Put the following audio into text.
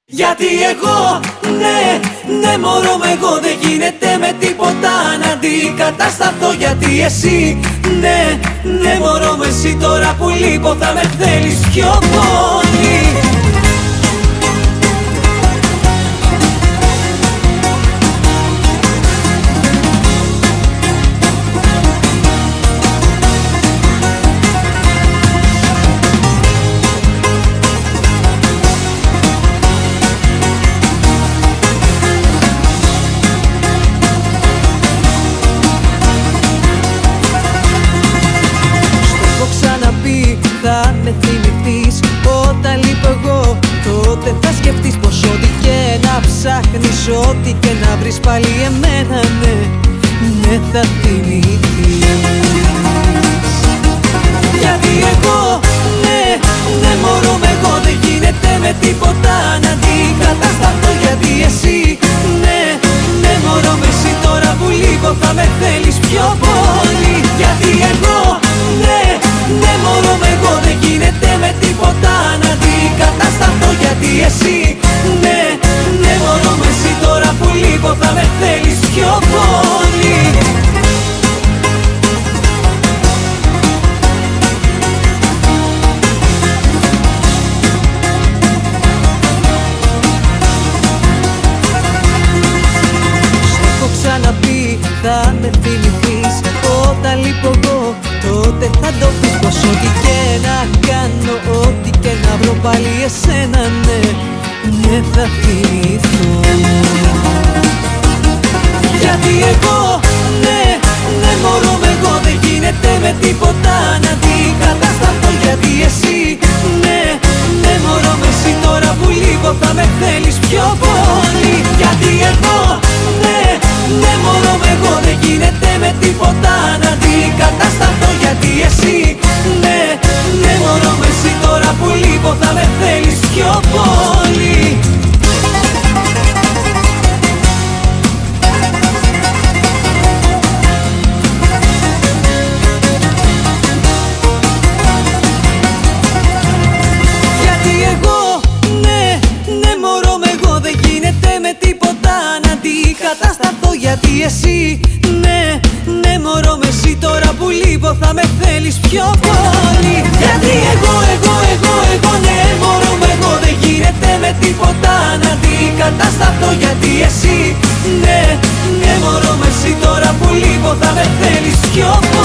Γιατί εγώ, ναι μωρό με εγώ δεν γίνεται με τίποτα να αντικατασταθώ. Γιατί εσύ, ναι μωρό με εσύ τώρα που λείπω θα με θέλεις πιο πολύ. Θα με θυμηθείς όταν λείπω εγώ, τότε θα σκεφτείς πως ό,τι και να ψάχνεις, ό,τι και να βρεις πάλι εμένα, ναι θα θυμηθείς. Γιατί εγώ, ναι μωρό με εγώ δεν γίνεται με τίποτα να αντικατασταθώ. Γιατί εσύ, ναι μωρό με εσύ τώρα που λείπω θα με θέλεις πιο πολύ. Γιατί εγώ, ναι μωρό με εγώ δεν γίνεται με τίποτα να αντικατασταθώ. Γιατί εσύ, ναι μωρό με εσύ τώρα που λείπω θα με θέλεις πιο πολύ. Θα με θυμηθείς όταν λείπω εγώ, τότε θα το πεις πως ό,τι και να κάνω, ό,τι και να βρω πάλι εσένα, ναι θα θυμηθώ. Γιατί εγώ, ναι μωρό με εγώ δεν γίνεται με τίποτα να αντικατασταθώ. Γιατί εσύ, ναι μωρό με εσύ τώρα που λείπω θα με θέλεις πιο πολύ. Γιατί εγώ, ναι μωρό με εγώ δεν γίνεται με τίποτα να αντικατασταθώ. Γιατί εσύ, ναι μωρό με εσύ τώρα που λείπω θα με θέλεις πιο πολύ. Γιατί εγώ, ναι μωρό με εγώ δεν γίνεται με τίποτα να αντικατασταθώ. Γιατί εσύ, ναι μωρό με εσύ τώρα που λείπω θα με θέλεις πιο πολύ. Γιατί εγώ, ναι μωρό με εγώ δεν γίνεται με τίποτα να αντικατασταθώ. Γιατί εσύ, ναι μωρό με εσύ τώρα που λείπω θα με θέλεις πιο πολύ.